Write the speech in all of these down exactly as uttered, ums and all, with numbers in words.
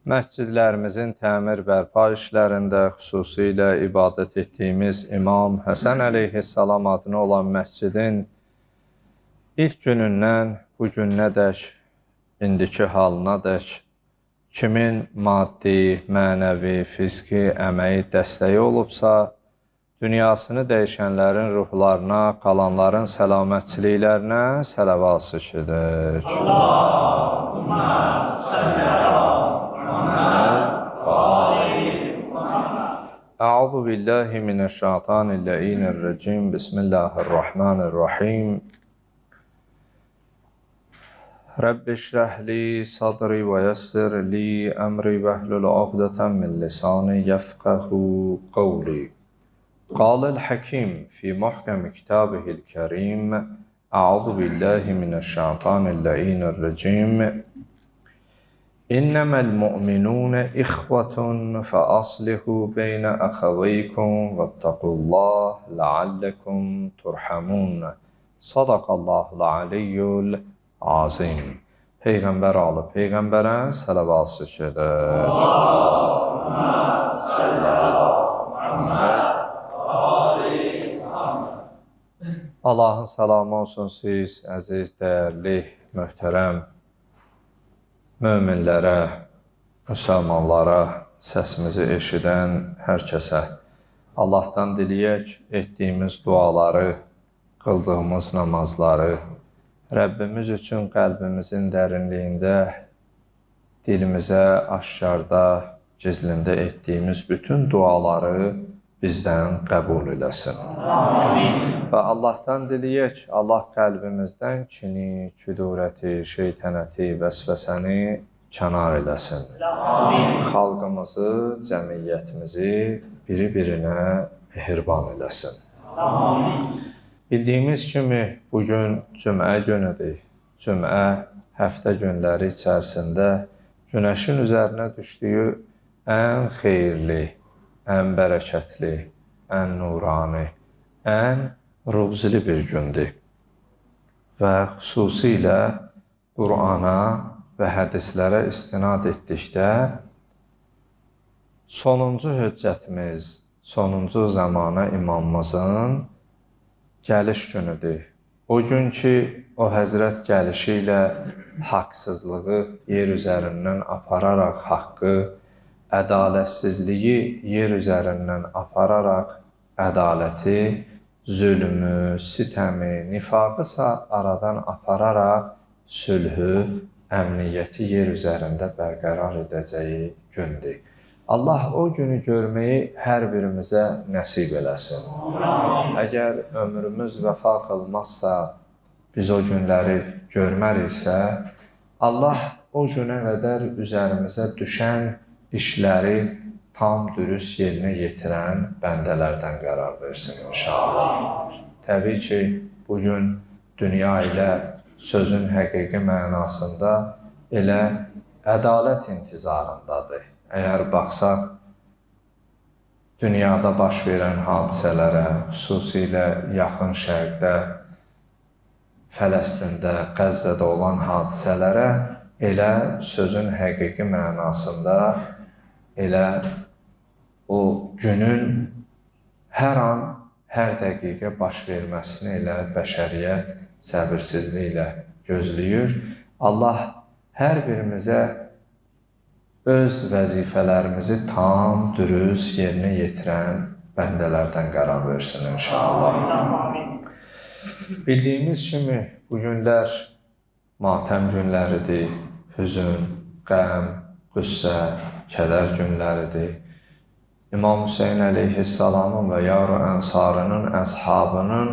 Məscidlərimizin təmir bərpa işlərində xüsusilə ibadət etdiyimiz İmam Həsən əleyhissalam adına olan məscidin ilk günündən bu gününədək, indiki halınadək kimin maddi, mənəvi, fiziki əməyi dəstəyi olubsa, dünyasını dəyişənlərin ruhlarına, qalanların səlamətçiliklərinə sələvat şüküdür. Allahümmə salli ala Əuzu billahi mineşşeytanirracim. Bismillahirrahmanirrahim. Rabbi şrah li sadri və yassir li əmri vəhlul uqdatan min lisani yefqahu qawli. Qalal hakim fi muhkam kitabihil kerim. Əuzu billahi mineşşeytanirracim. İnnemel mu'minune ihvetun fe aslihu beyne ahaveykum vettakullah leallekum turhamun. Sadaqallahul aliyyul azim. Peyğəmbər alıb Peyğəmbərə salavat şüküdür. Allahümmə salli ala Muhammed ali Muhammed. Allahın salamı olsun siz, əziz, dəyərli, möhtərəm möminlərə, müsəlmanlara, səsimizi eşidən hər kəsə Allahdan diləyək etdiyimiz duaları, qıldığımız namazları, Rəbbimiz üçün qəlbimizin dərinliyində, dilimizə, aşkarda, gizlində etdiyimiz bütün duaları bizdən qəbul eləsin. Amin. Və Allahdan diləyək, Allah qəlbimizdən kini, küdurəti, şeytənəti, vəsvəsəni kənar eləsin. Amin. Xalqımızı, cəmiyyətimizi biri-birinə mehriban eləsin. Amin. Bildiyimiz kimi bugün cümə günüdür. Cümə həftə günləri içərisində günəşin üzərinə düşdüyü ən xeyirli, ən bərəkətli, ən nurani, ən ruzili bir gündür. Və xüsusilə Qur'ana və hədislərə istinad etdikdə sonuncu hüccətimiz, sonuncu zamana imamımızın gəliş günüdür. O gün ki, o həzrət gəlişi ilə haqsızlığı yer üzərindən apararaq haqqı, ədalətsizliyi yer üzərindən apararaq ədaləti, zülmü, sitəmi, nifaqısa aradan apararaq sülhü, əmniyyəti yer üzərində bərqərar edəcəyi gündür. Allah o günü görməyi hər birimizə nəsib eləsin. Əgər ömrümüz vəfa qılmazsa, biz o günləri görməriksə, Allah o günə qədər üzərimizə düşən işləri tam dürüst yerinə yetirən bəndələrdən qərar versin inşallah. Təbii ki, bugün dünya ilə sözün həqiqi mənasında elə ədalət intizarındadır. Əgər baxsaq, dünyada baş verən hadisələrə, xüsusilə yaxın şərqdə, Fələstində, Qəzzədə olan hadisələrə elə sözün həqiqi mənasında elə o günün hər an, hər dəqiqə baş verməsini elə bəşəriyyət səbirsizliklə gözləyir. Allah hər birimizə öz vəzifələrimizi tam, dürüst yerinə yetirən bəndələrdən qərar versin inşallah. Bildiyimiz kimi bu günlər matəm günləridir, hüzün, qəm, qüssə, kədər günləridir. İmam Hüseyin əleyhissalamın və yar-ı ənsarının, əshabının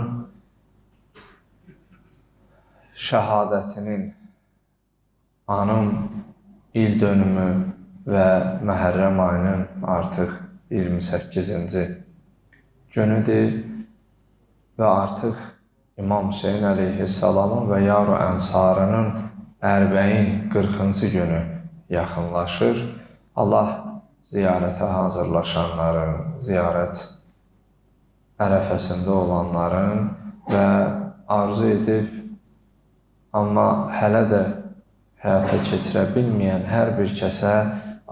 şəhadətinin anım il dönümü və Məhərrəm ayının artıq iyirmi səkkizinci günüdür və artıq İmam Hüseyin əleyhissalamın və yar-ı ənsarının ərbəin qırxıncı günü yaxınlaşır. Allah ziyarətə hazırlaşanların, ziyarət ərəfəsində olanların və arzu edib, amma hələ də həyata keçirə bilməyən hər bir kəsə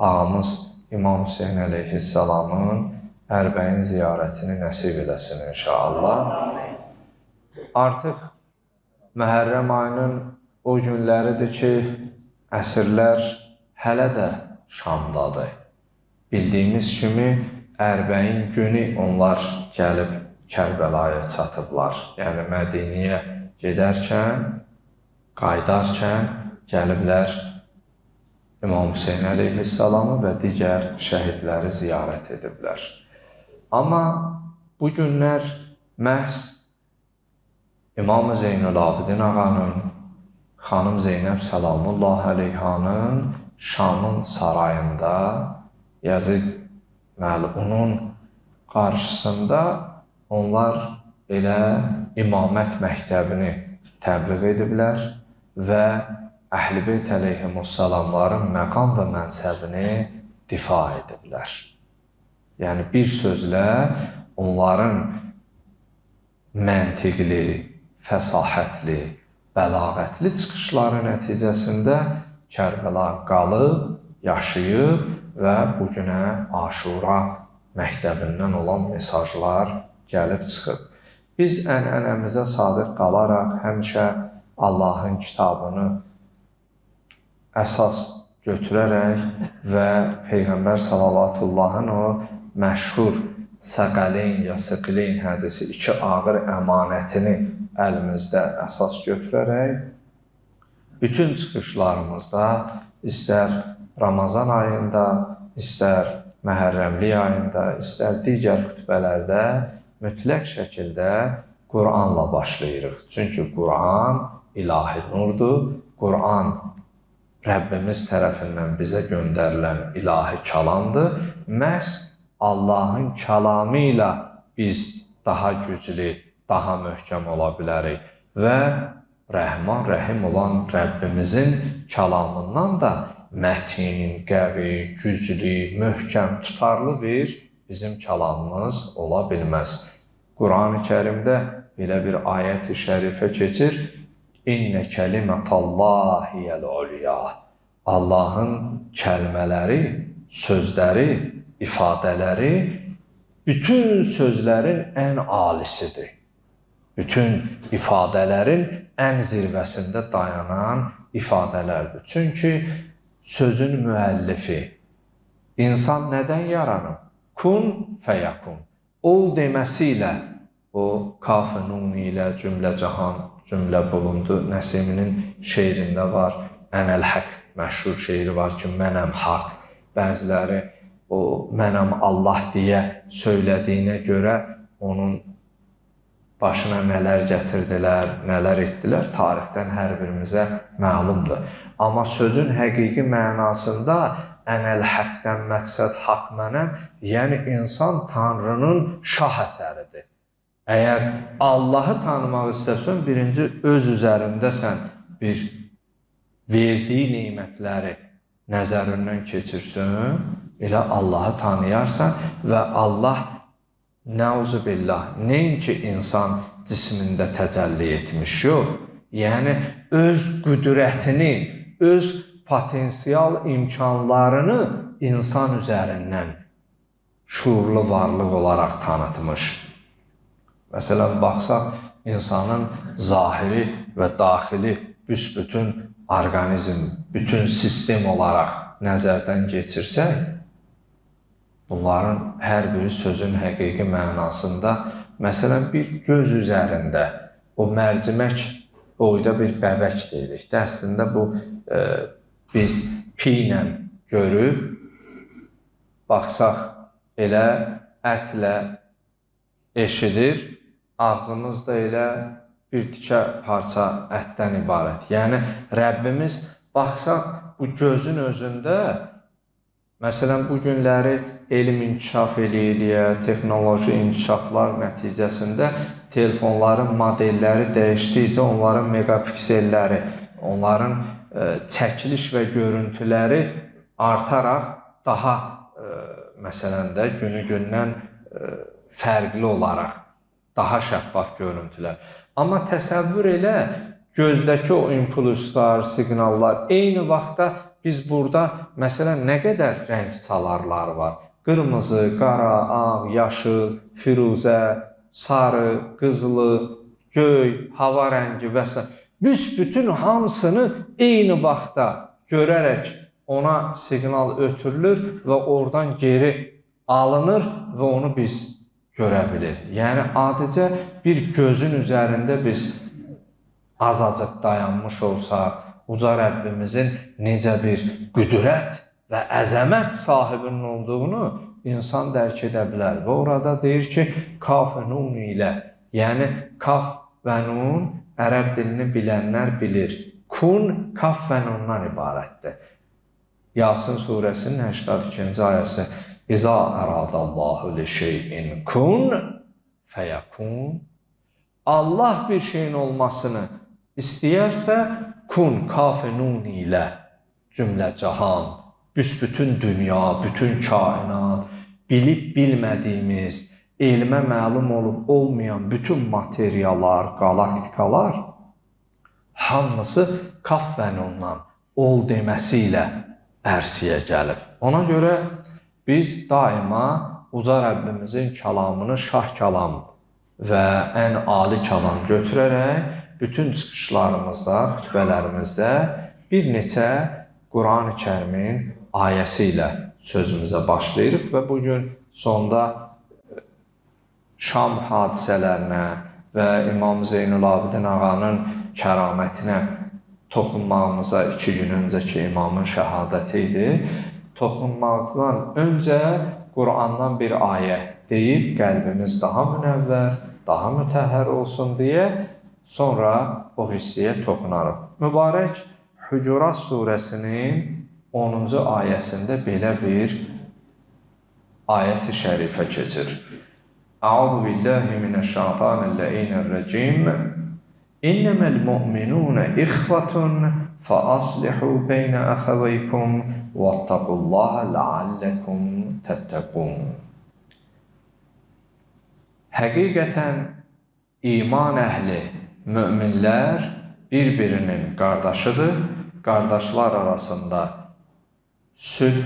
ağamız İmam Hüseyin əleyhissalamın Ərbəin ziyarətini nəsib eləsin inşallah. Artıq Məhərrəm ayının o günləridir ki, əsrlər hələ də Şamdadır. Bildiyimiz kimi Ərbəin günü onlar gəlib Kərbəlaya çatıblar. Yəni Mədiniyə gedərkən, qaydarkən gəliblər İmam Hüseyin əleyhissalamı və digər şəhidləri ziyarət ediblər. Amma bu günlər məhz İmam Zeynul Abidin ağanın, xanım Zeynəb Səlamullah əleyhanın Şamın sarayında Yazid məlunun qarşısında onlar elə imamət məktəbini təbliğ ediblər və Əhl-i Beyt əleyhimussalamların məqam və mənsəbini difa ediblər. Yəni bir sözlə onların məntiqli, fəsahətli, bəlağətli çıxışları nəticəsində Kərbəla qalıb, yaşayıb və bugünə Aşura məktəbindən olan mesajlar gəlib çıxıb. Biz ənənəmizə sadiq qalaraq həmişə Allahın kitabını əsas götürərək və Peyğəmbər sallavatullahın o məşhur səqələyn ya sıqləyn hədisi iki ağır əmanətini əlimizdə əsas götürərək bütün çıxışlarımızda istər Ramazan ayında, istər Məhərrəmlik ayında, istər digər xütbələrdə mütləq şəkildə Qur'anla başlayırıq. Çünki Qur'an ilahi nurdur. Qur'an Rəbbimiz tərəfindən bizə göndərilən ilahi kəlamdır. Məhz Allahın kəlamı ilə biz daha güclü, daha möhkəm ola bilərik və Rəhman, Rəhim olan Rəbbimizin kəlamından da mətin, qəvi, güclü, möhkəm, tutarlı bir bizim kəlamımız ola bilməz. Quran-ı Kərimdə belə bir ayət-i şərifə keçir. İnnə kəlimətəllahiyəl ulya. Allahın kəlmələri, sözləri, ifadələri bütün sözlərin ən alisidir. Bütün ifadələrin ən zirvəsində dayanan ifadələrdir. Çünki sözün müəllifi insan nədən yaranıb? Kun fəyəkun. Ol deməsi ilə o kaf-ı nun ilə cümlə cahan cümlə bulundu. Nəsiminin şeirində var. Ənəl haqq məşhur şeiri var ki, mənəm haqq. Bəziləri o mənəm Allah deyə söylədiyinə görə onun başına nələr gətirdilər, nələr etdilər, tarixdən hər birimizə məlumdur. Amma sözün həqiqi mənasında ənəl haqqdən məqsəd haqq mənəm, yəni insan Tanrının şah əsəridir. Əgər Allahı tanımaq istəsən, birinci öz üzərindəsən bir verdiyi neymətləri nəzərindən keçirsən, elə Allahı tanıyarsan və Allah nəuzubillah, nəinki insan cismində təcəlli etmiş, yox. Yəni, öz qüdrətini, öz potensial imkanlarını insan üzərindən şuurlu varlıq olaraq tanıtmış. Məsələn, baxsaq, insanın zahiri və daxili büsbütün orqanizm, bütün sistem olaraq nəzərdən keçirsək, bunların hər biri sözün həqiqi mənasında, məsələn, bir göz üzərində o mərcimək boyda bir bəbək deyirik. Əslində, bu e, biz pi ilə görüb, baxsaq, elə ətlə eşidir, ağzımızda elə bir tikə parça ətdən ibarət. Yəni, Rəbbimiz, baxsaq, bu gözün özündə, məsələn, bu günləri elm inkişaf eləyə, texnoloji inkişaflar nəticəsində telefonların modelləri dəyişdikcə onların megapikselləri, onların e, çəkiliş və görüntüləri artaraq daha, e, məsələn də, günü-gündən e, fərqli olaraq, daha şəffaf görüntülər. Amma təsəvvür elə, gözdəki o impulslar, siqnallar eyni vaxtda biz burada, məsələn, nə qədər rəng çalarlar var? Qırmızı, qara, ağ, yaşıl, firuzə, sarı, qızılı, göy, hava rəngi və s. Büsbütün hamısını eyni vaxtda görərək ona siqnal ötürülür və oradan geri alınır və onu biz görə bilir. Yəni, adicə bir gözün üzərində biz azacıq dayanmış olsaq, uca Rəbbimizin necə bir qüdrət və əzəmət sahibinin olduğunu insan dərk edə bilər. Və orada deyir ki, kaf və nun ilə, yəni kaf və nun ərəb dilini bilənlər bilir. Kun kaf və nundan ibarətdir. Yasin surəsinin səksən ikinci ayəsi İza əradallahu li şeyin kun fəyəkun. Allah bir şeyin olmasını istəyərsə, kun kaf və nun ilə cümlə cahan, büsbütün dünya, bütün kainat, bilib bilmədiyimiz, elmə məlum olub olmayan bütün materiyalar, galaktikalar hamısı kaf və nundan ol deməsi ilə ərsiyə gəlib. Ona görə biz daima uca Rəbbimizin kəlamını şah kəlam və ən ali kəlam götürərək bütün çıxışlarımızda, xütbələrimizdə bir neçə Quran-ı Kərimin ayəsi ilə sözümüzə başlayırıq və bugün sonda Şam hadisələrinə və İmam Zeynul Abidin ağanın kəramətinə toxunmağımıza iki gün öncəki imamın şəhadəti idi. Toxunmaqdan öncə Qurandan bir ayə deyib qəlbimiz daha münəvvər, daha mütəhhər olsun deyə sonra o hissiyə toxunarıq. Mübarək Hucurat surəsinin onuncu ayəsində belə bir ayət-i şərifə keçir. Əuzu billahi mineşşeytanirracim. İnneməl mu'minun ixvatun fa'aslihu beynə əxəvəykum vəttaqullaha ləalləkum təttəqun. Həqiqətən iman əhli, möminlər bir-birinin qardaşıdır. Qardaşlar arasında sülh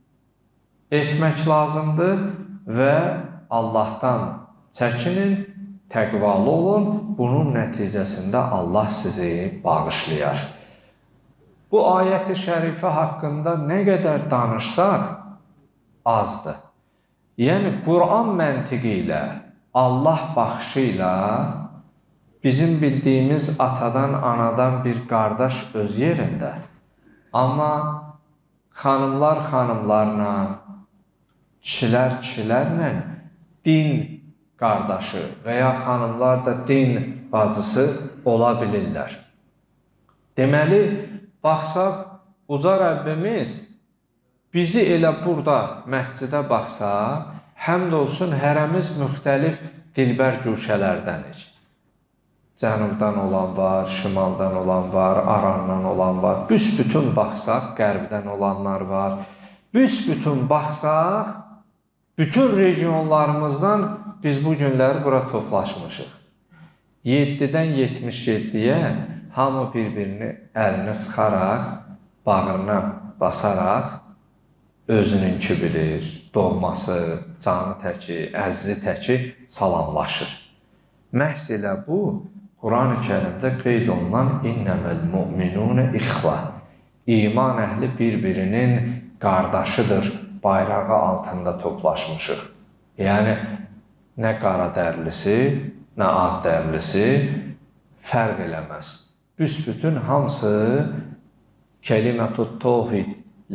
etmək lazımdır və Allahdan çəkinin, təqvalı olun. Bunun nəticəsində Allah sizi bağışlayar. Bu ayət-i şərifə haqqında nə qədər danışsaq azdır. Yəni, Quran məntiqi ilə, Allah baxışı ilə bizim bildiyimiz atadan, anadan bir qardaş öz yerində. Amma xanımlar xanımlarla, kişilər kişilərlə din qardaşı və ya xanımlar da din bacısı ola bilirlər. Deməli, baxsaq, uca Rəbbimiz bizi elə burada məscidə baxsaq, həmd olsun hərəmiz müxtəlif dilbər güşələrdənik. Cənubdan olan var, şimaldan olan var, arandan olan var. Büsbütün baxsaq, qərbdən olanlar var. Büsbütün baxsaq, bütün regionlarımızdan biz bu günləri bura toplaşmışıq. yeddidən yetmiş yeddiyə hamı bir-birini əlini sıxaraq, bağrına basaraq özününki bilir, doğması, canı təki, əzizi təki salamlaşır. Məhz elə bu, Quran-ı Kərimdə qeyd olunan İnnəməl mu'minunə ixvə. İman əhli bir-birinin qardaşıdır, bayrağı altında toplaşmışıq. Yəni, nə qara dərlisi, nə ağ dərlisi fərq eləməz. Büsbütün hamısı kəlimətut təvhid,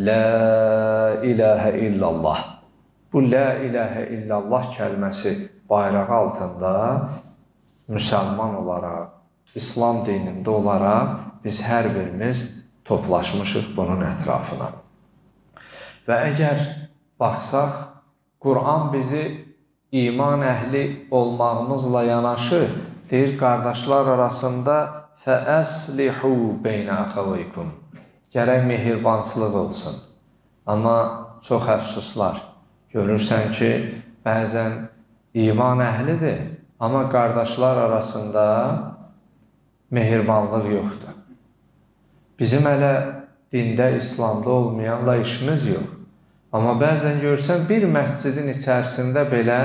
la ilahə illallah. Bu la ilahə illallah kəlməsi bayrağı altında müsəlman olaraq, İslam dinində olaraq biz hər birimiz toplaşmışıq bunun ətrafına. Və əgər baxsaq, Quran bizi iman əhli olmağımızla yanaşı, deyir, qardaşlar arasında fəəslihu beynə əxəvəykum. Gərək mehribançılıq olsun. Amma çox əfsuslar. Görürsən ki, bəzən iman əhlidir, amma qardaşlar arasında mehribanlıq yoxdur. Bizim hələ dində, İslamda olmayanla işimiz yox. Amma bəzən görsən, bir məscidin içərisində belə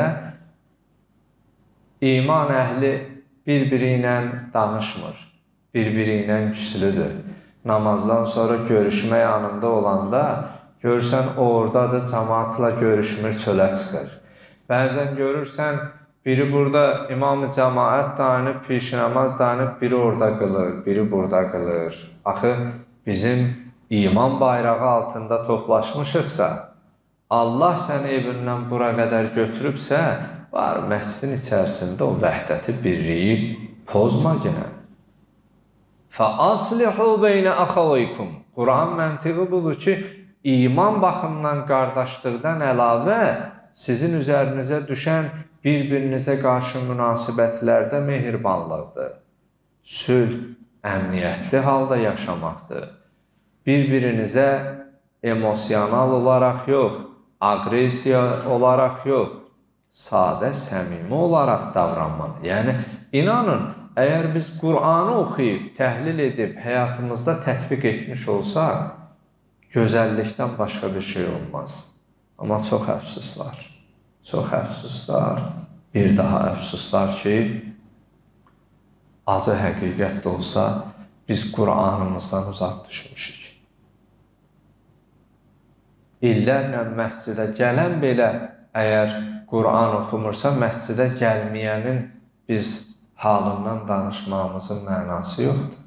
iman əhli bir-biri ilə danışmır, bir-biri ilə küslüdür. Namazdan sonra görüşmə yanında olanda, görürsən, oradadır, cəmaatla görüşmür, çölə çıxır. Bəzən görürsən, biri burada imam-ı cəmaət dayanıb, pişnamaz dayanıb, biri orada qılır, biri burada qılır. Axı, bizim iman bayrağı altında toplaşmışıqsa, Allah səni evindən bura qədər götürübsə, var, məscidin içərisində o vəhdəti, birliyi pozma genə. فَأَصْلِحُوا بَيْنَ أَخَوَيْكُمْ Quran məntiqi budur ki, iman baxımdan qardaşlıqdan əlavə sizin üzərinizə düşən bir-birinizə qarşı münasibətlərdə mehribanlıqdır. Sülh, əmniyyətli halda yaşamaqdır. Bir-birinizə emosional olaraq yox, agresiya olaraq yox, sadə, səmimi olaraq davranmaq. Yəni, inanın, əgər biz Qur'anı oxuyub, təhlil edib, həyatımızda tətbiq etmiş olsaq, gözəllikdən başqa bir şey olmaz. Amma çox əfsuslar, çox əfsuslar, bir daha əfsuslar ki, acı həqiqət də olsa, biz Qur'anımızdan uzaq düşmüşük. İllərlə məscidə gələn belə, əgər Qur'an oxumursa, məscidə gəlməyənin biz halından danışmağımızın mənası yoxdur.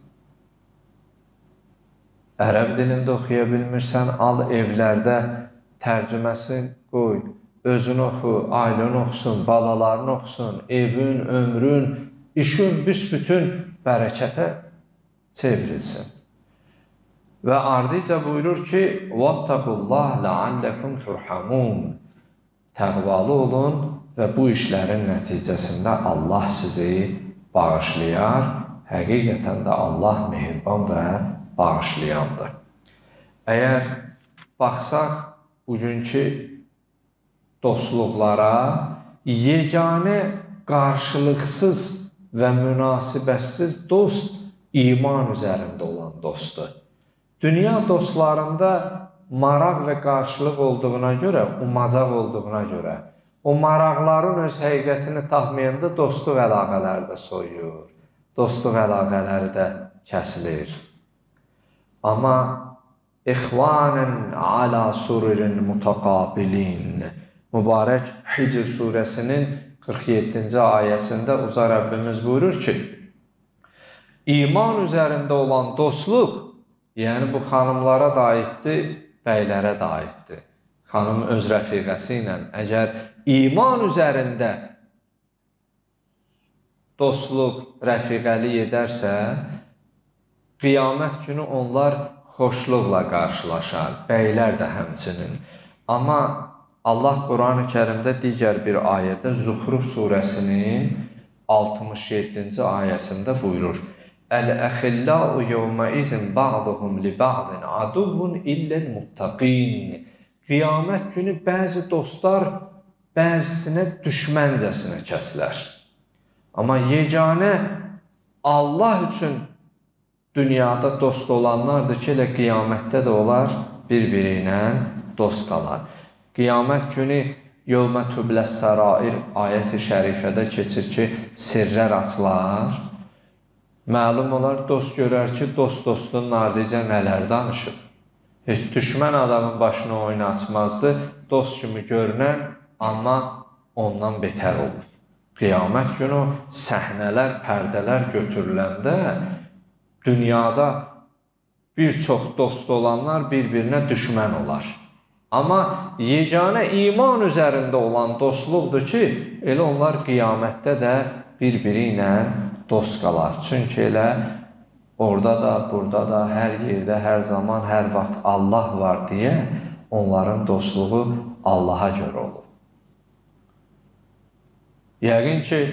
Ərəb dilində oxuya bilmirsən, al evlərdə tərcüməsini qoy, özün oxu, ailən oxusun, balaların oxusun, evin, ömrün, işin büsbütün bərəkətə çevrilsin. Və ardıca buyurur ki, وَاتَّقُوا اللّٰهَ لَعَلَّكُمْ تُرْحَمُونَ Təqvalı olun və bu işlərin nəticəsində Allah sizi bağışlayar. Həqiqətən də Allah mehriban və bağışlayandır. Əgər baxsaq bugünkü dostluqlara, yeganə qarşılıqsız və münasibətsiz dost iman üzərində olan dostdur. Dünya dostlarında maraq və qarşılıq olduğuna görə, umacaq olduğuna görə, o maraqların öz həqiqətini tapmayanda dostluq əlaqələri də soyuyur, dostluq əlaqələri də kəsilir. Amma İxvanən alə sururin mutaqabilin mübarək Hicr surəsinin qırx yeddinci ayəsində Uca Rəbbimiz buyurur ki, iman üzərində olan dostluq, yəni bu xanımlara da aiddir, bəylərə də aiddir. Xanım öz rəfiqəsi ilə əgər iman üzərində dostluq, rəfiqəlik edərsə, qiyamət günü onlar xoşluqla qarşılaşar, bəylər də həmçinin. Amma Allah Quran-ı Kərimdə digər bir ayədə Zuhruf surəsinin altmış yeddinci ayəsində buyurur, Əl-əxilləu yevməizin ba'duhum li ba'din aduvun illəl muttaqin. Qiyamət günü bəzi dostlar bəzisinə düşməncəsinə kəsilər. Amma yeganə Allah üçün dünyada dost olanlardır ki, elə qiyamətdə də onlar bir-biri ilə dost qalar. Qiyamət günü yevmə tübləs sərair ayət-i şərifədə keçir ki, sirrlər açılar. Məlum olar, dost görər ki, dost dostun ardicə nələr danışır. Heç düşmən adamın başına oyun açmazdı, dost kimi görünən, amma ondan betər olur. Qiyamət günü səhnələr, pərdələr götürüləndə, dünyada bir çox dost olanlar bir-birinə düşmən olar. Amma yeganə iman üzərində olan dostluqdur ki, elə onlar qiyamətdə də bir-biri ilə dost qalar. Çünki elə orada da, burada da, hər yerdə, hər zaman, hər vaxt Allah var deyə onların dostluğu Allaha görə olur. Yəqin ki,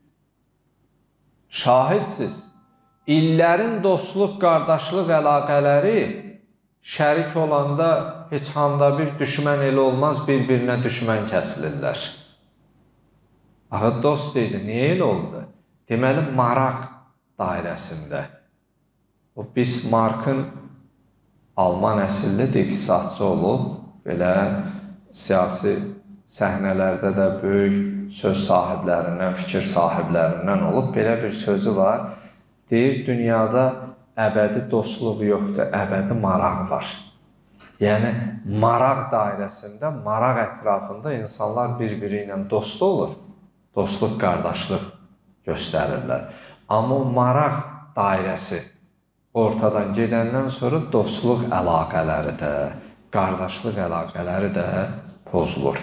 şahidsiniz, illərin dostluq, qardaşlıq əlaqələri şərik olanda heç handa bir düşmən elə olmaz, bir-birinə düşmən kəsilirlər. Axı, dost idi, niyə elə oldu? Deməli, maraq dairəsində. O Bismarckın Alman əsillidir, iqtisadçı olub, belə siyasi səhnələrdə də böyük söz sahiblərindən, fikir sahiblərindən olub. Belə bir sözü var, deyir, dünyada əbədi dostluq yoxdur, əbədi maraq var. Yəni, maraq dairəsində, maraq ətrafında insanlar bir-biri ilə dost olur, dostluq, qardaşlıq göstərirlər. Amma o maraq dairəsi ortadan gedəndən sonra dostluq əlaqələri də, qardaşlıq əlaqələri də pozulur.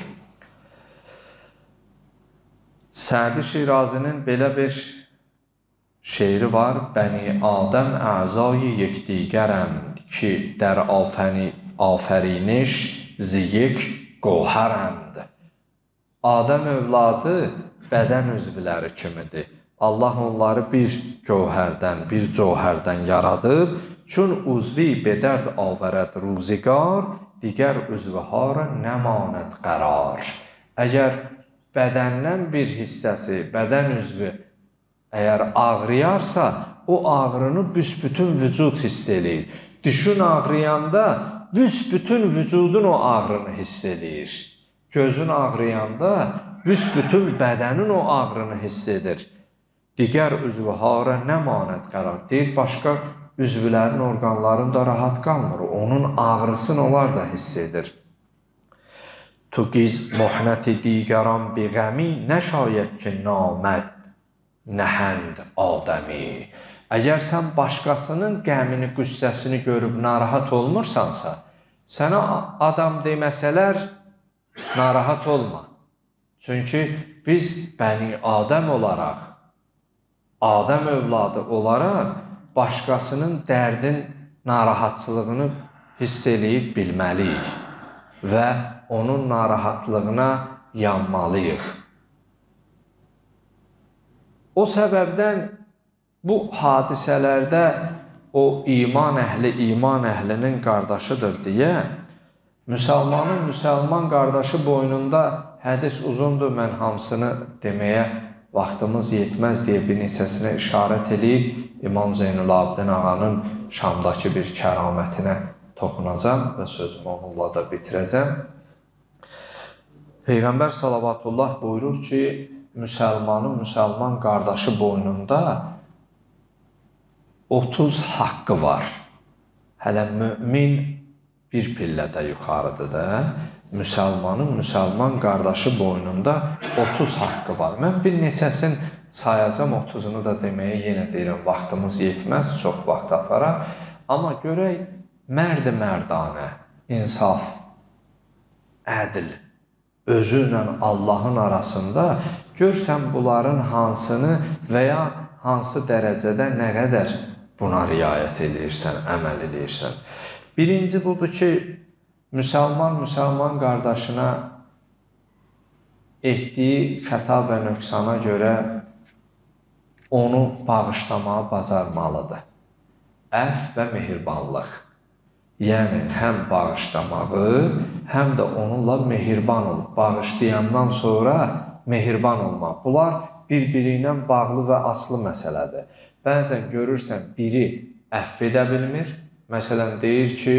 Sədi Şirazinin belə bir şeiri var. Bəni Adəm əzayı yekdigərənd ki, dər afəriniş ziyik qohərənd. Adəm övladı bədən üzvləri kimidir. Allah onları bir gövhərdən, bir cövhərdən yaradıb, çün uzvi bedərd avərəd ruzigar, digər üzvühara nəmanət qərar. Əgər bədəndən bir hissəsi, bədən üzvü əgər ağrıyarsa, o ağrını büsbütün vücud hiss eləyir. Düşün ağrıyanda büsbütün vücudun o ağrını hiss eləyir. Gözün ağrıyanda büsbütün bədənin o ağrını hiss edir. Digər üzvühara nəmanət qərar. Deyir, başqa üzvlərin, orqanların da rahat qalmır. Onun ağrısını onlar da hiss edir. Tu giz muhnəti digəran bi qəmi, nəşayət ki, naməd nəhənd Adəmi. Əgər sən başqasının qəmini, qüssəsini görüb narahat olmursansa, sənə adam deməsələr, narahat olma. Çünki biz Bəni Adəm olaraq, Adəm övladı olaraq, başqasının dərdin, narahatçılığını hiss eləyib bilməliyik və onun narahatlığına yanmalıyıq. O səbəbdən bu hadisələrdə o iman əhli, iman əhlinin qardaşıdır deyə, müsəlmanın müsəlman qardaşı boynunda hədis uzundur, mən hamısını deməyə vaxtımız yetməz deyə bir neçəsinə işarət edib İmam Zeynulabdin ağanın Şamdakı bir kəramətinə toxunacam və sözümü onunla da bitirəcəm. Peyğəmbər salavatullah buyurur ki, müsəlmanın müsəlman qardaşı boynunda otuz haqqı var. Hələ mümin bir pillədə yuxarıdır da. Müsəlmanın müsəlman qardaşı boynunda otuz haqqı var. Mən bir neçəsini sayacam, otuzunu da deməyə yenə deyirəm, vaxtımız yetməz, çox vaxt aparar. Amma görək, mərd-i mərdanə, insaf, ədl, özü ilə Allahın arasında görsən bunların hansını və ya hansı dərəcədə nə qədər buna riayət edirsən, əməl edirsən. Birinci budur ki, müsəlman müsəlman qardaşına etdiyi xəta və nöqsana görə onu bağışlamağa bacarmalıdır. Əf və mehribanlıq. Yəni, həm bağışlamağı, həm də onunla mehriban olub. Bağışlayandan sonra mehriban olmaq. Bunlar bir-biri ilə bağlı və aslı məsələdir. Bəzən görürsən, biri əff edə bilmir. Məsələn, deyir ki,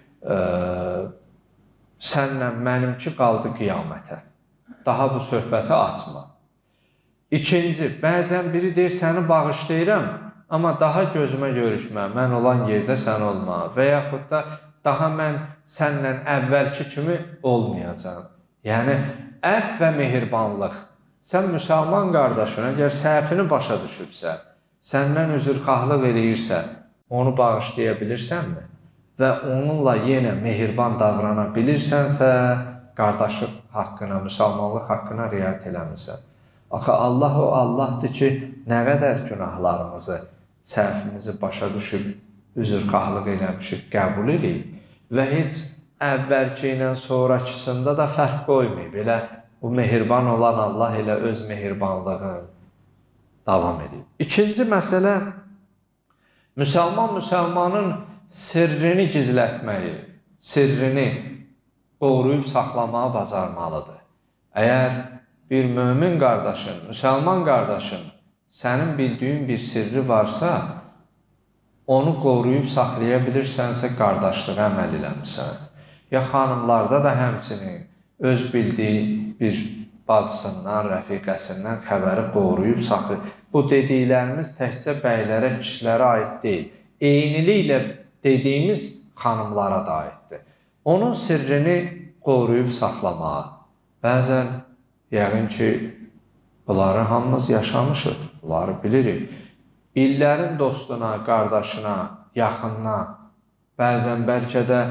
sənlə mənimki qaldı qiyamətə. Daha bu söhbəti açma. İkinci, bəzən biri deyir, səni bağışlayıram, amma daha gözümə görüşmə, mən olan yerdə sən olma və yaxud da daha mən sənlə əvvəlki kimi olmayacam. Yəni, əff və mehribanlıq. Sən müsəlman qardaşına, əgər səhvini başa düşübsə, səndən üzrxahlıq eləyirsə, onu bağışlaya bilirsənmi? Və onunla yenə mehriban davrana bilirsənsə, qardaşlıq haqqına, müsəlmanlıq haqqına riayət eləmirsən. Axı, Allah o Allahdır ki, nə qədər günahlarımızı, səhvimizi başa düşüb, üzrxahlıq eləmişik, qəbul edib və heç əvvəlki ilə sonrakısında da fərq qoymayıb. Elə bu mehriban olan Allah elə öz mehribanlığını davam edib. İkinci məsələ, müsəlman müsəlmanın sirrini gizlətməyi, sirrini qoruyub saxlamağı bacarmalıdır. Əgər bir mömin qardaşın, müsəlman qardaşın sənin bildiyin bir sirri varsa, onu qoruyub saxlaya bilirsənsə, qardaşlığı əməl eləmirsən. Ya xanımlarda da həmçinin öz bildiyi bir bacısından, rəfiqəsindən xəbəri qoruyub saxlayır. Bu dediklərimiz təkcə bəylərə, kişilərə aid deyil. Eyniliklə dediyimiz xanımlara da aiddir. Onun sirrini qoruyub saxlamağa. Bəzən, yəqin ki, bunları hamımız yaşamışıq, bunları bilirik. İllərin dostuna, qardaşına, yaxınına, bəzən bəlkə də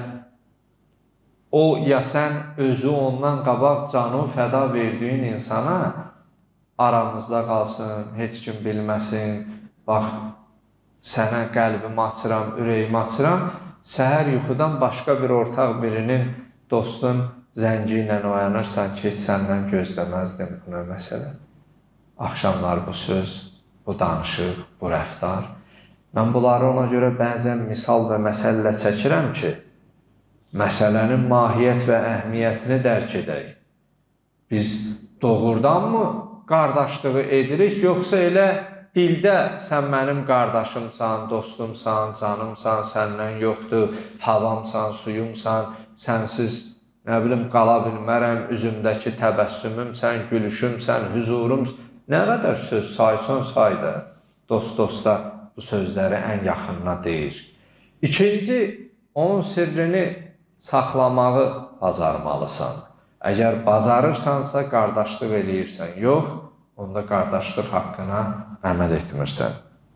o, ya sən özü ondan qabaq canı fəda verdiyin insana aramızda qalsın, heç kim bilməsin, bax, sənə qəlbimi açıram, ürəyimi açıram, səhər yuxudan başqa bir ortaq birinin, dostun zəngi ilə oyanırsan ki, heç səndən gözləməzdim buna məsələ. Axşamlar bu söz, bu danışıq, bu rəftar. Mən bunları ona görə bəzən misal və məsələ çəkirəm ki, məsələnin mahiyyət və əhmiyyətini dərk edək. Biz doğrudanmı qardaşlığı edirik, yoxsa elə dildə sən mənim qardaşımsan, dostumsan, canımsan, səndən yoxdur, havamsan, suyumsan, sənsiz, nə bilim, qala bilmərəm, üzümdəki təbəssümümsən, gülüşümsən, hüzurumsən. Nə qədər söz sayson sayda, dost-dosta bu sözləri ən yaxınına deyir. İkinci, onun sirrini saxlamağı bacarmalısan. Əgər bacarırsansa, qardaşlıq eləyirsən. Yox, onda qardaşlıq haqqına əməl etmirsən.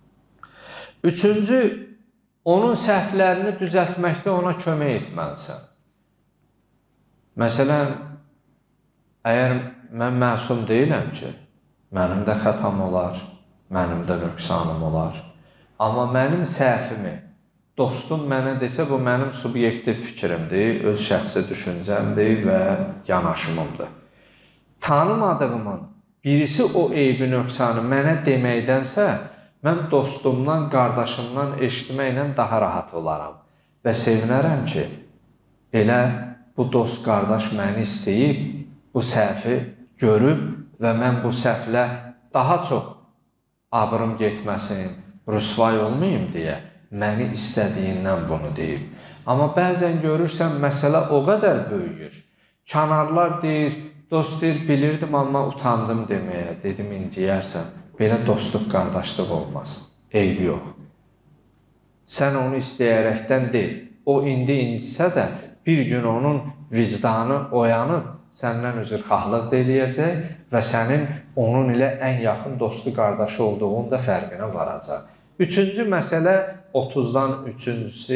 Üçüncü, onun səhvlərini düzəltməkdə ona kömək etməlisən. Məsələn, əgər mən məsum deyiləm ki, mənim də xətam olar, mənim də nöqsanım olar. Amma mənim səhvimi dostum mənə desə, bu mənim subyektiv fikrimdir, öz şəxsi düşüncəmdir və yanaşımımdır. Tanımadığımın birisi o eybi nöqsanı mənə deməkdənsə, mən dostumdan, qardaşımdan eşitməklə daha rahat olaram. Və sevinərəm ki, elə bu dost qardaş məni istəyib, bu səhvi görüb və mən bu səhvlə daha çox abrım getməsin, rüsvay olmayayım deyə məni istədiyindən bunu deyib. Amma bəzən görürsən, məsələ o qədər böyüyür. Kənarlar deyir, dost deyir, bilirdim, amma utandım deməyə, dedim, inciyərsən. Belə dostluq, qardaşlıq olmaz. Eybi yox. Sən onu istəyərəkdən deyil. O indi incisə də bir gün onun vicdanı oyanıb, səndən üzrxahlıq da eləyəcək və sənin onun ilə ən yaxın dostu, qardaşı olduğun da fərqinə varacaq. Üçüncü məsələ, otuzdan üçüncüsü,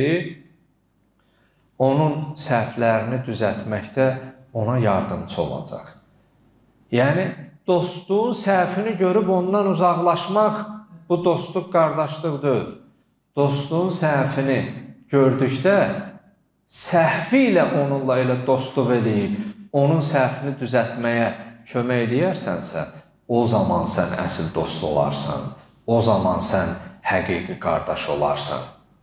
onun səhvlərini düzəltməkdə ona yardımcı olacaq. Yəni, dostluğun səhvini görüb ondan uzaqlaşmaq, bu dostluq, qardaşlıq deyil. Dostluğun səhvini gördükdə, səhvi ilə onunla elə dostluq eləyib, onun səhvini düzəltməyə kömək eləyərsənsə, o zaman sən əsl dost olarsan, o zaman sən həqiqi qardaş olarsan.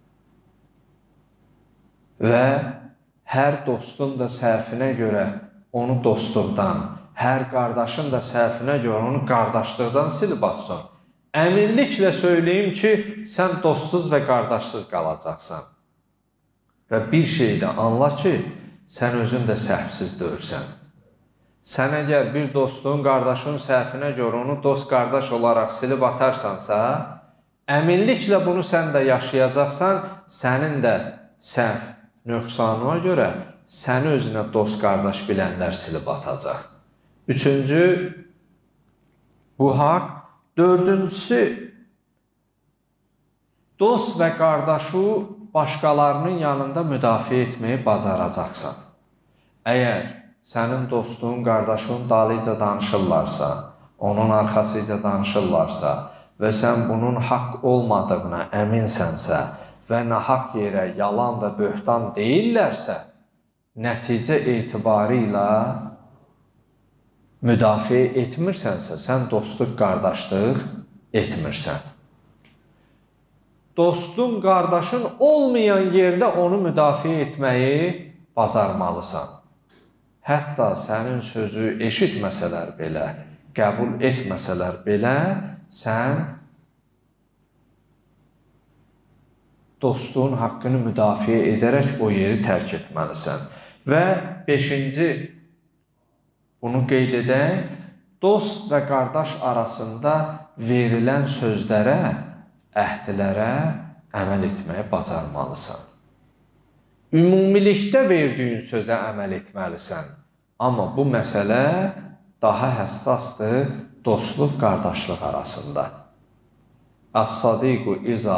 Və hər dostun da səhvinə görə onu dostluqdan, hər qardaşın da səhvinə görə onu qardaşlıqdan silib atsın. Əminliklə söyləyim ki, sən dostsuz və qardaşsız qalacaqsan. Və bir şey də anla ki, sən özün də səhvsiz deyirsən. Sən əgər bir dostun, qardaşın səhvinə görə onu dost-qardaş olaraq silib atarsansa, əminliklə bunu sən də yaşayacaqsan, sənin də səhv nöqsanına görə səni özünə dost-qardaş bilənlər silib atacaq. Üçüncü, bu haqq. Dördüncüsü, dost və qardaşı başqalarının yanında müdafiə etməyi bacaracaqsan. Əgər sənin dostun, qardaşın dalıca danışırlarsa, onun arxasıca danışırlarsa və sən bunun haqq olmadığına əminsənsə və nahaq yerə yalan və böhtan deyirlərsə, nəticə etibarı ilə müdafiə etmirsənsə, sən dostluq, qardaşlıq etmirsən. Dostun, qardaşın olmayan yerdə onu müdafiə etməyi bacarmalısan. Hətta sənin sözü eşitməsələr belə, qəbul etməsələr belə, sən dostluğun haqqını müdafiə edərək o yeri tərk etməlisən. Və beşinci, bunu qeyd edək, dost və qardaş arasında verilən sözlərə, əhdlərə əməl etməyə bacarmalısan. Ümumilikdə verdiyin sözə əməl etməlisən. Amma bu məsələ daha həssasdır dostluq, qardaşlıq arasında. As-sadiqu iza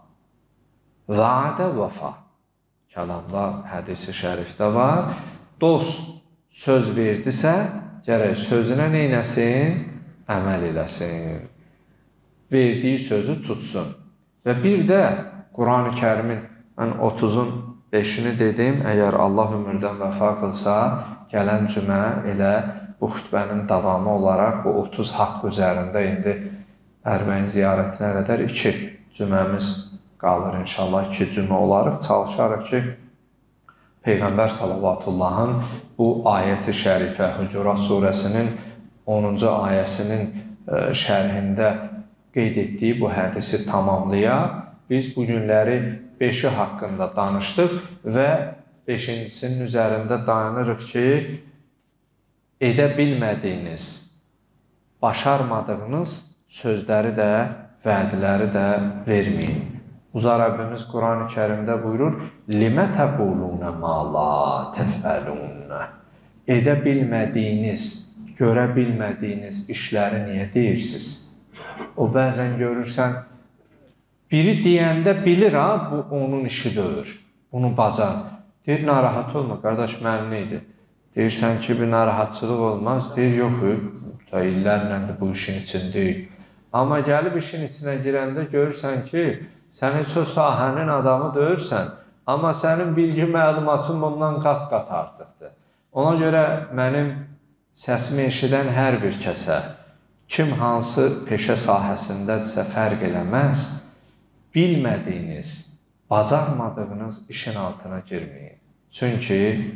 va'də vəfa. Kəlamda, hədisi şərifdə var. Dost söz verdisə, gərək sözünə neynəsin? Əməl eləsin. Verdiyi sözü tutsun. Və bir də Quran-ı Kərimin, mən otuzun beşini dedim, əgər Allah ömürdən vəfa qılsa, gələn cümə elə bu xütbənin davamı olaraq bu otuz haqq üzərində indi Ərbəyin ziyarətinə qədər iki cüməmiz qalır inşallah, iki cümə olarıq. Çalışarıq ki, Peyğəmbər Salavatullahın bu ayət-i şərifə, Hucurat surəsinin onuncu ayəsinin şərhində qeyd etdiyi bu hədisi tamamlayaq. Biz bu günləri beşi haqqında danışdıq və beşincisinin üzərində dayanırıq ki, edə bilmədiyiniz, başarmadığınız sözləri də, vədləri də verməyin. Uca Rəbbimiz Quran-ı Kərimdə buyurur, limə təqulunə ma la təfəlunə. Edə bilmədiyiniz, görə bilmədiyiniz işləri niyə deyirsiniz? O bəzən görürsən, biri deyəndə bilir, ha, bu onun işi deyir, bunu bacar. Deyir, narahat olma, qardaş, mənim neydi? Deyirsən ki, bir narahatçılıq olmaz, deyir, yox, da illərlə də bu işin içindəyik. Amma gəlib işin içinə girəndə görürsən ki, sən heç o sahənin adamı deyirsən, amma sənin bilgi məlumatın bundan qat-qat artıqdır. Ona görə mənim səsimi eşidən hər bir kəsə, kim hansı peşə sahəsindədirsə fərq eləməz, bilmədiyiniz, bacarmadığınız işin altına girməyin. Çünki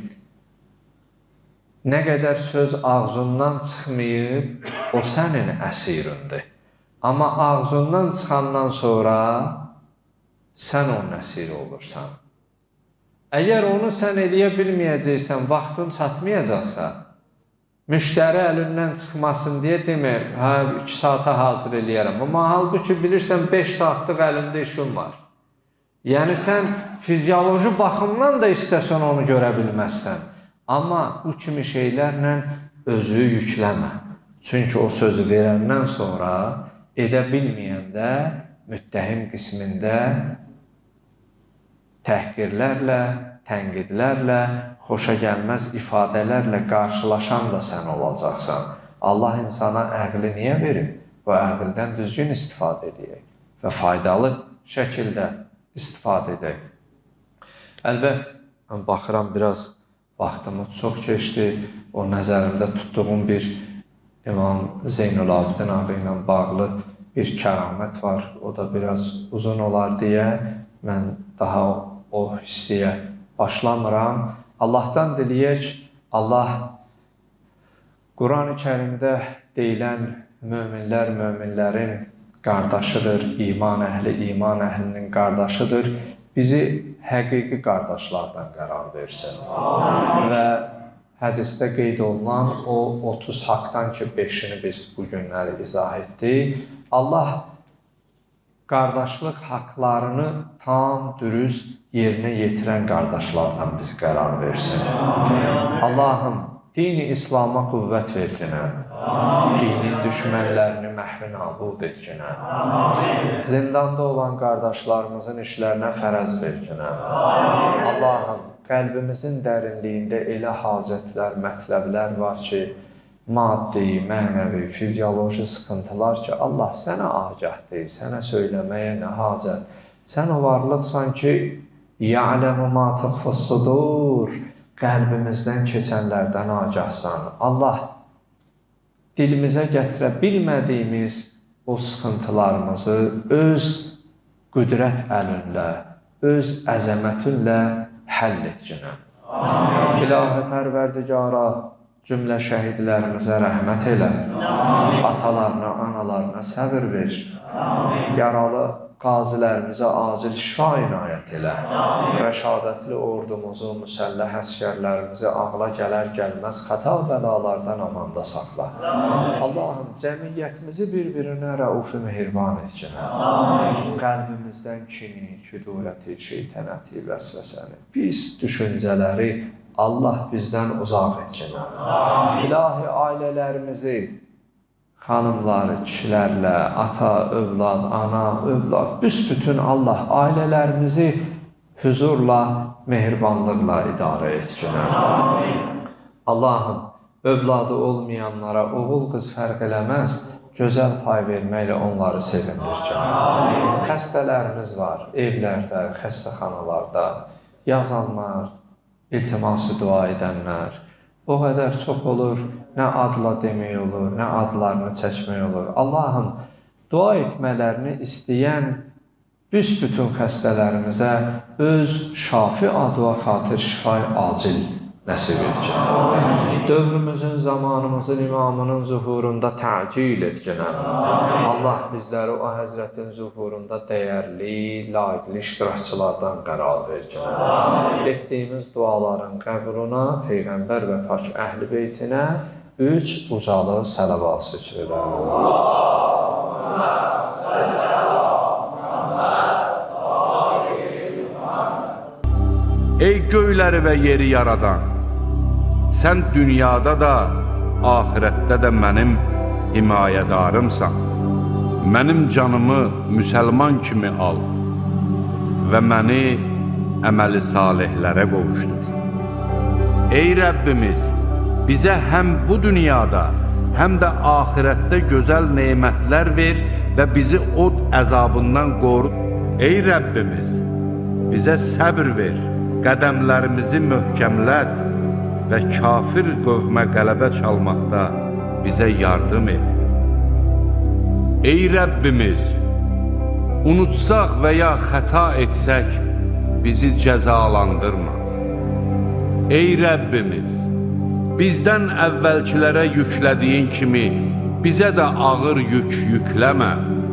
nə qədər söz ağzından çıxmayıb, o sənin əsirundur. Amma ağzından çıxandan sonra sən onun əsiri olursan. Əgər onu sən eləyə bilməyəcəksən, vaxtın çatmayacaqsa, müştəri əlindən çıxmasın deyə demir, hə, iki saata hazır eləyərəm. Amma halbuki bilirsən, beş saatlıq əlində işin var. Yəni, sən fizioloji baxımdan da istəsən onu görə bilməzsən. Amma bu kimi şeylərlə özü yükləmə. Çünki o sözü verəndən sonra edə bilməyəndə müttəhim qismində təhqirlərlə, tənqidlərlə, xoşa gəlməz ifadələrlə qarşılaşan da sən olacaqsan. Allah insana əqli niyə verib? Bu əqildən düzgün istifadə edək və faydalı şəkildə istifadə edək. Əlbət, mən baxıram, biraz vaxtımız çox keçdi. O nəzərimdə tutduğum bir İmam Zeynul Abidin ağı ilə bağlı bir kəramət var. O da biraz uzun olar deyə mən daha o hissiyə başlamıram. Allahdan diləyək, Allah Quran-ı Kərimdə deyilən möminlər möminlərin qardaşıdır, iman əhli iman əhlinin qardaşıdır. Bizi həqiqi qardaşlardan qərar versin. Və hədisdə qeyd olunan o otuz haqdan ki, beşini biz bu günləri izah etdik. Allah qardaşlıq haqlarını tam, dürüst yerinə yetirən qardaşlardan bizi qərar versin. Allahım, dini İslama qüvvət ver günə, dinin düşmənlərini məhvi nabud et günə, zindanda olan qardaşlarımızın işlərinə fərəz ver günə. Allahım, qəlbimizin dərinliyində elə hacətlər, mətləblər var ki, maddi, mənəvi, fizioloji sıxıntılar ki, Allah sənə agah deyil, sənə söyləməyə nə hacət. Sən o varlıqsan ki, ya'ləmu ma tuxfis sudur, qəlbimizdən keçənlərdən agahsan. Allah, dilimizə gətirə bilmədiyimiz o sıxıntılarımızı öz qüdrət əlinlə, öz əzəmətinlə həll et günə. İlahi pərverdigara, cümlə şəhidlərimizə rəhmət elə, atalarına, analarına səbir ver, yaralı qazilərimizə acil şifa inayət elə. Rəşadətli ordumuzu, müsəlləh əskərlərimizi ağla gələr gəlməz xəta bəlalardan amanda saxla. Allahım, cəmiyyətimizi bir-birinə rəuf-i mehriban etkinə. Qəlbimizdən kini, küdurəti, şeytənəti, vəsvəsəni, pis düşüncələri Allah bizdən uzaq etkinə. İlahi ailələrimizi, xanımlar, kişilərlə, ata, övlad, ana, övlad, büsbütün Allah ailələrimizi huzurla, mehribanlıqla idarə etkinə. Allahım, övladı olmayanlara oğul qız fərq eləməz, gözəl pay verməklə onları sevindirkinə. Xəstələrimiz var, evlərdə, xəstəxanalarda, yazanlar, iltiması dua edənlər, o qədər çox olur, nə adla demək olur, nə adlarını çəkmək olur. Allahım, dua etmələrini istəyən büsbütün xəstələrimizə öz şafi adva xatır şifay acil nəsib etkinə. Dövrümüzün, zamanımızın imamının zuhurunda təcil etkinə. Allah bizləri o həzrətin zuhurunda dəyərli, layiqli iştirakçılardan qərar verkinə. Etdiyimiz duaların qəbuluna, Peyğəmbər və pak əhl-i beytinə üç ucalı sələvat zikr edə. Ey göyləri və yeri yaradan, sən dünyada da, ahirətdə də mənim himayədarımsan. Mənim canımı müsəlman kimi al və məni əməli salihlərə qovuşdur. Ey Rəbbimiz, bizə həm bu dünyada, həm də ahirətdə gözəl nemətlər ver və bizi od əzabından qoru. Ey Rəbbimiz, bizə səbr ver, qədəmlərimizi möhkəmlət və kafir qövmə qələbə çalmaqda bizə yardım et. Ey Rəbbimiz, unutsaq və ya xəta etsək, bizi cəzalandırma. Ey Rəbbimiz, bizdən əvvəlkilərə yüklədiyin kimi bizə də ağır yük yükləmə.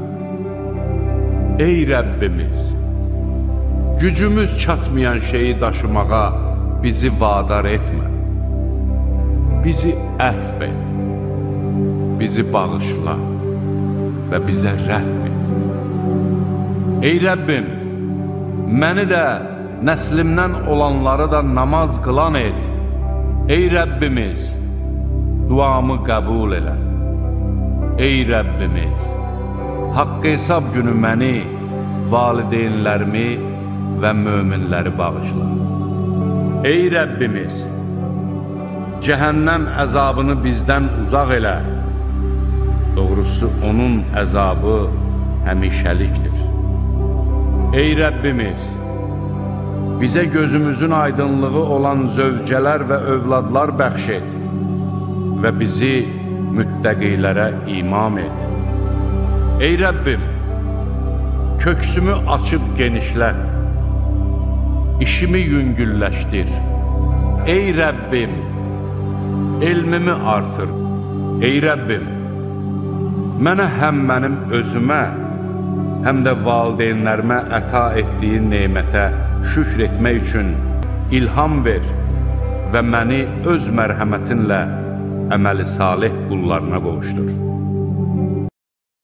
Ey Rəbbimiz, gücümüz çatmayan şeyi daşımağa bizi vadar etmə. Bizi əfv et, bizi bağışla və bizə rəhm et. Ey Rəbbim, məni də, nəslimdən olanları da namaz qılan et. Ey Rəbbimiz, duamı qəbul elə. Ey Rəbbimiz, haqq hesab günü məni, valideynlərimi və möminləri bağışla. Ey Rəbbimiz, cəhənnəm əzabını bizdən uzaq elə. Doğrusu, onun əzabı həmişəlikdir. Ey Rəbbimiz, bizə gözümüzün aydınlığı olan zövcələr və övladlar bəxş et və bizi müttəqilərə imam et. Ey Rəbbim, köksümü açıb genişlət, işimi yüngülləşdir. Ey Rəbbim, elmimi artır. Ey Rəbbim, mənə həm mənim özümə, həm də valideynlərimə əta etdiyin nemətə şükr etmək üçün ilham ver və məni öz mərhəmətinlə əməli salih qullarına qovuşdur.